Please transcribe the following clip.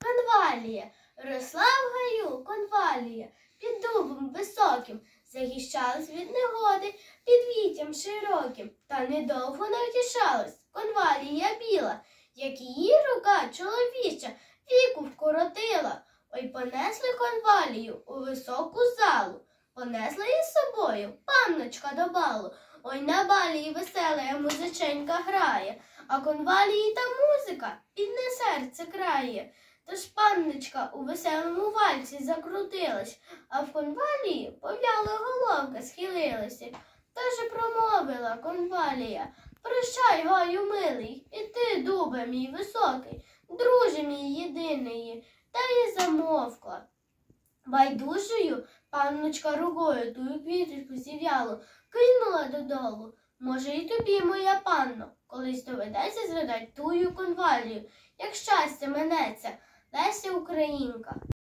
конвалія. Росла в гаю конвалія, під дубом високим, захищалась від негоди під віттям широким. Та недовго не втішалась конвалія біла, як її рука чоловіча віку вкоротила. Ой, понесли конвалію у високу залу, понесла її з собою панночка до балу. Ой, на балі весела музиченька грає, а конвалії та музика бідне серце крає. Тож панночка у веселому вальсі закрутилась, а в конвалії пов'яла головка схилилася. Тож і промовила конвалія: прощай, гаю милий, і ти, дубе мій високий, друже мій єдиний. Та й замовкла. Байдужою панночка рукою тую квіточку зів'ялу кинула додолу. Може, і тобі, моя панно, колись доведеться згадать тую конвалію, як щастя минеться. Леся Українка.